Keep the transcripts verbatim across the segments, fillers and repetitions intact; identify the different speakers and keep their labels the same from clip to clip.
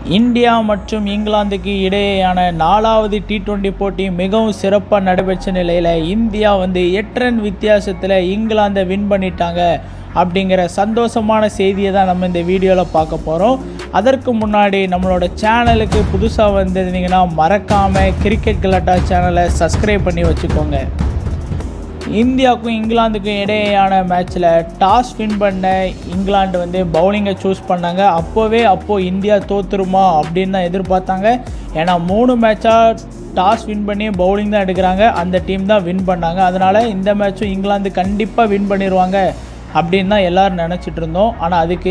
Speaker 1: India மற்றும் இங்கிலாந்துக்கு இடையேயான நாலாவது டி டுவெண்ட்டி போட்டி மிகவும் சிறப்பாக நடைபெற்ற நிலையில் இந்தியா வந்து எட்டு ரன் வித்தியாசத்தில் இங்கிலாந்தை வின் பண்ணிட்டாங்க அப்படிங்கிற சந்தோஷமான செய்தியை தான் நம்ம இந்த வீடியோவில் பார்க்க போகிறோம். அதற்கு முன்னாடி நம்மளோட சேனலுக்கு புதுசாக வந்திருந்தீங்கன்னா மறக்காமல் கிரிக்கெட் கலாட்டா சேனலை சப்ஸ்கிரைப் பண்ணி வச்சுக்கோங்க. இந்தியாவுக்கும் இங்கிலாந்துக்கும் இடையேயான மேட்ச்சில் டாஸ் வின் பண்ண இங்கிலாந்து வந்து பவுலிங்கை சூஸ் பண்ணாங்க. அப்போவே அப்போது இந்தியா தோற்றுருமா அப்படின்னு தான் எதிர்பார்த்தாங்க. ஏன்னா மூணு மேட்சாக டாஸ் வின் பண்ணி பவுலிங் தான் எடுக்கிறாங்க, அந்த டீம் தான் வின் பண்ணாங்க. அதனால் இந்த மேட்சும் இங்கிலாந்து கண்டிப்பாக வின் பண்ணிடுவாங்க அப்படின்னு தான் எல்லோரும் நினச்சிட்டு இருந்தோம். ஆனால் அதுக்கு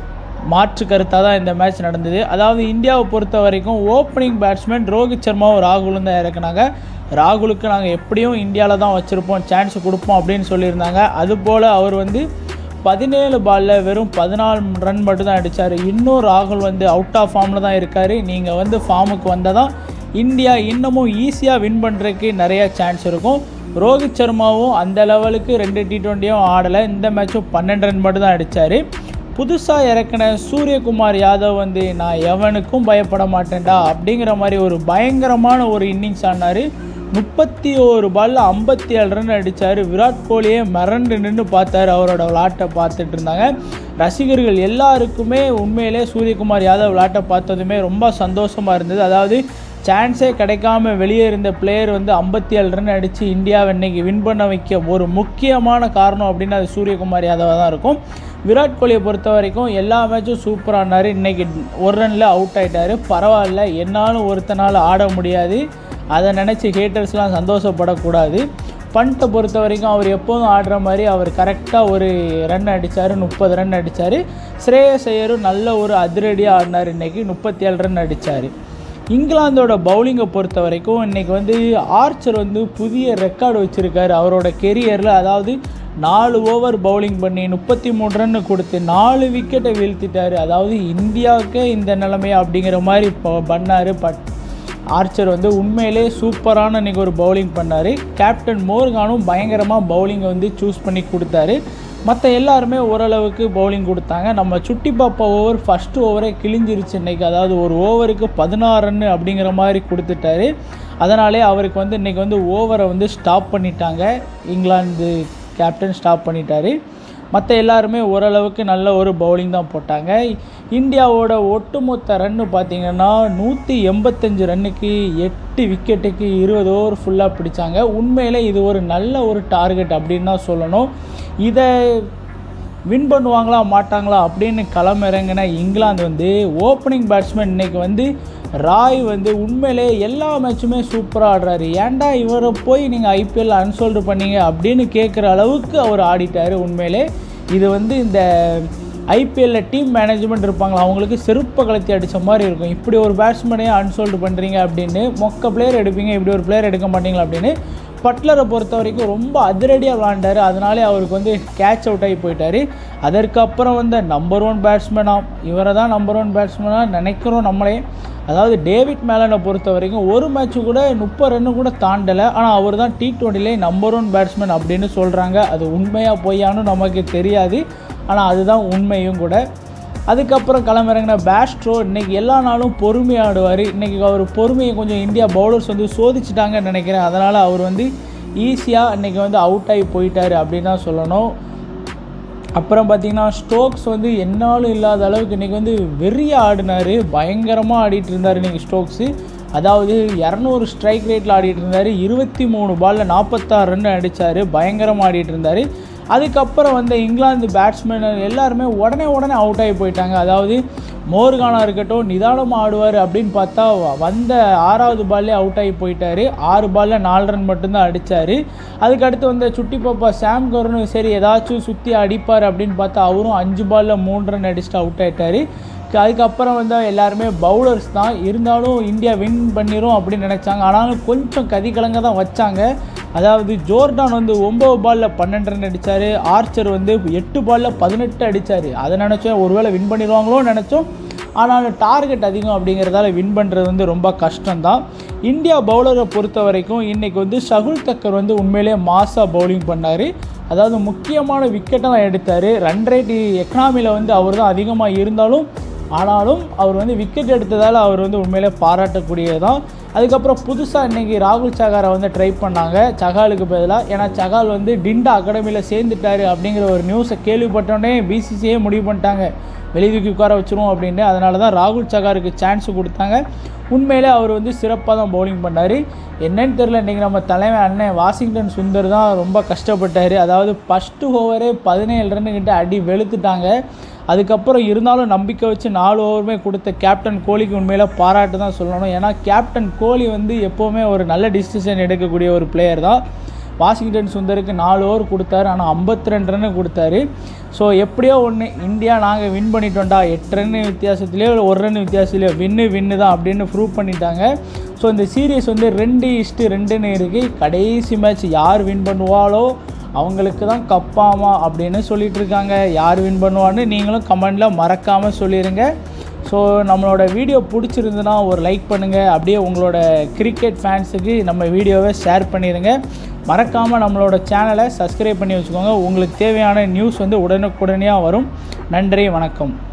Speaker 1: மாற்று கருத்தாக தான் இந்த மேட்ச் நடந்தது. அதாவது இந்தியாவை பொறுத்த வரைக்கும் ஓப்பனிங் பேட்ஸ்மேன் ரோஹித் சர்மாவும் ராகுலும் தான் இறக்குனாங்க. ராகுலுக்கு நாங்கள் எப்படியும் இந்தியாவில் தான் வச்சுருப்போம், சான்ஸ் கொடுப்போம் அப்படின்னு சொல்லியிருந்தாங்க. அதுபோல் அவர் வந்து பதினேழு பாலில் வெறும் பதினாலு ரன் மட்டும் தான் அடித்தார். இன்னும் ராகுல் வந்து அவுட் ஆஃப் ஃபார்மில் தான் இருக்கார். நீங்கள் வந்து ஃபார்முக்கு வந்தால் தான் இந்தியா இன்னமும் ஈஸியாக வின் பண்ணுறதுக்கு நிறையா சான்ஸ் இருக்கும். ரோஹித் சர்மாவும் அந்த லெவலுக்கு ரெண்டு டி ட்வெண்ட்டியும் ஆடலை. இந்த மேட்சும் பன்னெண்டு ரன் மட்டும் தான் அடித்தார். புதுசாக இறக்கின சூரியகுமார் யாதவ் வந்து நான் எவனுக்கும் பயப்பட மாட்டேன்டா அப்படிங்கிற மாதிரி ஒரு பயங்கரமான ஒரு இன்னிங்ஸ் ஆனார். முப்பத்தி ஒரு பாலில் ஐம்பத்தி ஏழு ரன் அடித்தார். விராட் கோலியே மிரண்டு நின்று பார்த்தார், அவரோட விளாட்டை பார்த்துட்டு இருந்தாங்க. ரசிகர்கள் எல்லாருக்குமே உண்மையிலே சூரியகுமார் யாதவ் விளாட்டை பார்த்ததுமே ரொம்ப சந்தோஷமாக இருந்தது. அதாவது சான்ஸே கிடைக்காம வெளியே இருந்த பிளேயர் வந்து ஐம்பத்தி ஏழு ரன் அடித்து இந்தியாவை இன்றைக்கி வின் பண்ண வைக்க ஒரு முக்கியமான காரணம் அப்படின்னு அது சூரியகுமார் யாதவ் தான் இருக்கும். விராட் கோலியை பொறுத்த வரைக்கும் எல்லா மேட்சும் சூப்பரானார். இன்றைக்கி ஒரு ரனில் அவுட் ஆகிட்டார். பரவாயில்ல, என்னாலும் ஒருத்தனால் ஆட முடியாது, அதை நினச்சி ஹேட்டர்ஸ்லாம் சந்தோஷப்படக்கூடாது. பண்ட்டை பொறுத்த வரைக்கும் அவர் எப்போதும் ஆடுற மாதிரி அவர் கரெக்டாக ஒரு ரன் அடித்தார், முப்பது ரன் அடித்தார். ஸ்ரேயஸ் ஐயரும் நல்ல ஒரு அதிரடியாக ஆடினார். இன்றைக்கி முப்பத்தி ஏழு ரன் அடித்தார். இங்கிலாந்தோட பவுலிங்கை பொறுத்த வரைக்கும் இன்றைக்கி வந்து ஆர்ச்சர் வந்து புதிய ரெக்கார்டு வச்சுருக்காரு அவரோட கெரியரில். அதாவது நாலு ஓவர் பவுலிங் பண்ணி முப்பத்தி மூணு ரன்னு கொடுத்து நாலு விக்கெட்டை வீழ்த்திட்டார். அதாவது இந்தியாவுக்கே இந்த நிலைமை அப்படிங்கிற மாதிரி பண்ணார். பட் ஆர்ச்சர் வந்து உண்மையிலே சூப்பரான இன்றைக்கி ஒரு பவுலிங் பண்ணார். கேப்டன் மோர்கானும் பயங்கரமாக பவுலிங்கை வந்து சூஸ் பண்ணி கொடுத்தாரு. மற்ற எல்லாருமே ஓரளவுக்கு பவுலிங் கொடுத்தாங்க. நம்ம சுட்டி பாப்பா ஓவர் ஃபஸ்ட்டு ஓவரே கிழிஞ்சிருச்சு இன்றைக்கி. அதாவது ஒரு ஓவருக்கு பதினாறு ரன்னு அப்படிங்கிற மாதிரி கொடுத்துட்டாரு. அதனாலே அவருக்கு வந்து இன்றைக்கி வந்து ஓவரை வந்து ஸ்டாப் பண்ணிட்டாங்க. இங்கிலாந்து கேப்டன் ஸ்டாப் பண்ணிட்டார். மற்ற எல்லாருமே ஓரளவுக்கு நல்ல ஒரு பவுலிங் தான் போட்டாங்க. இந்தியாவோட ஒட்டுமொத்த ரன்னு பார்த்திங்கன்னா நூற்றி எண்பத்தஞ்சு ரன்னுக்கு எட்டு விக்கெட்டுக்கு இருபது ஓவர் ஃபுல்லாக பிடிச்சாங்க. உண்மையில் இது ஒரு நல்ல ஒரு டார்கெட் அப்படின்னு தான் சொல்லணும். இதை வின் பண்ணுவாங்களா மாட்டாங்களா அப்படின்னு களமிறங்கின இங்கிலாந்து வந்து ஓப்பனிங் பேட்ஸ்மேன் இன்றைக்கி வந்து ராய் வந்து உண்மையிலே எல்லா மேட்சுமே சூப்பராக ஆடுறாரு. ஏன்டா இவரை போய் நீங்கள் ஐபிஎல் அன்சோல்டு பண்ணீங்க அப்படின்னு கேட்குற அளவுக்கு அவர் ஆடிட்டார். உண்மையிலே இது வந்து இந்த ஐபிஎல்லில் டீம் மேனேஜ்மெண்ட் இருப்பாங்களா, அவங்களுக்கு செருப்பை கலத்தி அடித்த மாதிரி இருக்கும். இப்படி ஒரு பேட்ஸ்மேனையே அன்சோல்டு பண்ணுறீங்க அப்படின்னு, மொக்க பிளேயர் எடுப்பீங்க, இப்படி ஒரு பிளேயர் எடுக்க மாட்டீங்களா அப்படின்னு. பட்லரை பொறுத்த வரைக்கும் ரொம்ப அதிரடியாக விளாண்டார். அதனாலே அவருக்கு வந்து கேட்ச் அவுட் ஆகி போயிட்டார். அதற்கப்புறம் வந்து நம்பர் ஒன் பேட்ஸ்மேனாக இவரை தான் நம்பர் ஒன் பேட்ஸ்மேனாக நினைக்கிறோம் நம்மளே. அதாவது டேவிட் மேலனை பொறுத்த வரைக்கும் ஒரு மேட்ச்சு கூட முப்பது ரன்னு கூட தாண்டலை. ஆனால் அவர் தான் டி ட்வெண்ட்டிலே நம்பர் ஒன் பேட்ஸ்மேன் அப்படின்னு சொல்கிறாங்க. அது உண்மையாக பொய்யான்னு நமக்கு தெரியாது, ஆனால் அதுதான் உண்மையும் கூட. அதுக்கப்புறம் களமிறங்கின பேஸ்ட்ரோ இன்றைக்கி எல்லா நாளும் பொறுமையாக ஆடுவார். இன்றைக்கி அவர் பொறுமையை கொஞ்சம் இந்தியா பவுலர்ஸ் வந்து சோதிச்சிட்டாங்கன்னு நினைக்கிறேன். அதனால் அவர் வந்து ஈஸியாக இன்றைக்கி வந்து அவுட் ஆகி போயிட்டார் அப்படின்னு தான் சொல்லணும். அப்புறம் பார்த்திங்கன்னா ஸ்டோக்ஸ் வந்து என்னாலும் இல்லாத அளவுக்கு இன்றைக்கி வந்து வெறியாக ஆடினார். பயங்கரமாக ஆடிட்டு இருந்தார் இன்றைக்கி ஸ்டோக்ஸு. அதாவது இரநூறு ஸ்ட்ரைக் ரேட்டில் ஆடிட்டு இருந்தார். இருபத்தி மூணு பாலில் நாற்பத்தாறு ரன் அடித்தார். பயங்கரமாக ஆடிட்டு இருந்தார். அதுக்கப்புறம் வந்து இங்கிலாந்து பேட்ஸ்மேன் எல்லாருமே உடனே உடனே அவுட் ஆகி போயிட்டாங்க. அதாவது மோர்கானாக இருக்கட்டும் நிதானமாக ஆடுவார் அப்படின்னு பார்த்தா வந்த ஆறாவது பால்லே அவுட் ஆகி போயிட்டார். ஆறு பாலில் நாலு ரன் மட்டும்தான் அடித்தார். அதுக்கடுத்து வந்து சுட்டி பாப்பா சாம் கர்னும் சரி ஏதாச்சும் சுற்றி அடிப்பார் அப்படின்னு பார்த்தா அவரும் அஞ்சு பாலில் மூணு ரன் அடிச்சுட்டு அவுட் ஆகிட்டார். அதுக்கப்புறம் வந்து எல்லாருமே பவுலர்ஸ் தான். இருந்தாலும் இந்தியா வின் பண்ணிடும் அப்படின்னு நினச்சாங்க. ஆனாலும் கொஞ்சம் கதிகலங்க தான் வச்சாங்க. அதாவது ஜோர்டான் வந்து ஒம்பது பாலில் பன்னெண்டு ரன் அடித்தார். ஆர்ச்சர் வந்து எட்டு பாலில் பதினெட்டு அடித்தார். அதை நினச்சோம் ஒருவேளை வின் பண்ணிடுவாங்களோன்னு நினச்சோம். ஆனாலும் டார்கெட் அதிகம் அப்படிங்கிறதால வின் பண்ணுறது வந்து ரொம்ப கஷ்டம்தான். இந்தியா பவுலரை பொறுத்த வரைக்கும் இன்றைக்கி வந்து ஷகுல் தக்கர் வந்து உண்மையிலே மாஸாக பவுலிங் பண்ணார். அதாவது முக்கியமான விக்கெட்டெல்லாம் எடுத்தார். ரன் ரேட் எக்கனாமியில் வந்து அவர் தான் அதிகமாக இருந்தாலும் ஆனாலும் அவர் வந்து விக்கெட் எடுத்ததால் அவர் வந்து உண்மையிலே பாராட்டக்கூடியதான். அதுக்கப்புறம் புதுசாக இன்றைக்கி ராகுல் சகாரை வந்து ட்ரை பண்ணாங்க சகாலுக்கு பதிலாக. ஏன்னா சகால் வந்து டிண்டா அகாடமியில் சேர்ந்துட்டார் அப்படிங்கிற ஒரு நியூஸை கேள்விப்பட்டோடனே பிசிசிஐ முடிவு பண்ணிட்டாங்க வெளிதூக்கி உட்கார வச்சுருவோம் அப்படின்னு. அதனால தான் ராகுல் சகாருக்கு சான்ஸ் கொடுத்தாங்க. உண்மையிலே அவர் வந்து சிறப்பாக தான் பவுலிங் பண்ணார். என்னன்னு தெரில, இன்றைக்கி நம்ம தலைமை அண்ணன் வாஷிங்டன் சுந்தர் தான் ரொம்ப கஷ்டப்பட்டார். அதாவது ஃபஸ்ட்டு ஓவரே பதினேழு ரன்னுக்கிட்ட அடி வெளுத்துட்டாங்க. அதுக்கப்புறம் இருந்தாலும் நம்பிக்கை வச்சு நாலு ஓவருமே கொடுத்த கேப்டன் கோலிக்கு உண்மையில பாராட்டு தான் சொல்லணும். ஏன்னா கேப்டன் கோலி வந்து எப்போவுமே ஒரு நல்ல டிசிஷன் எடுக்கக்கூடிய ஒரு பிளேயர் தான். வாஷிங்டன் சுந்தருக்கு நாலு ஓவர் கொடுத்தாரு, ஆனால் ஐம்பத்தி ரெண்டு ரன்னு கொடுத்தாரு. ஸோ எப்படியோ ஒன்று இந்தியா நாங்கள் வின் பண்ணிட்டோம்டா, எட்டு ரன்னு வித்தியாசத்துலேயோ ஒரு ரன் வித்தியாசத்துலேயோ வின்னு வின்னு தான் அப்படின்னு ப்ரூவ் பண்ணிட்டாங்க. ஸோ இந்த சீரீஸ் வந்து ரெண்டு இஸ்ட்டு ரெண்டுன்னு இருக்குது. கடைசி மேட்ச் யார் வின் பண்ணுவாளோ அவங்களுக்கு தான் கப்பாமா அப்படின்னு சொல்லிட்டு இருக்காங்க. யார் வின் பண்ணுவான்னு நீங்களும் கமெண்டில் மறக்காமல் சொல்லிடுங்க. ஸோ நம்மளோட வீடியோ பிடிச்சிருந்துன்னா ஒரு லைக் பண்ணுங்கள். அப்படியே உங்களோட கிரிக்கெட் ஃபேன்ஸுக்கு நம்ம வீடியோவை ஷேர் பண்ணிடுங்க. மறக்காமல் நம்மளோட சேனலை சப்ஸ்கிரைப் பண்ணி வச்சுக்கோங்க. உங்களுக்கு தேவையான நியூஸ் வந்து உடனுக்குடனே வரும். நன்றி, வணக்கம்.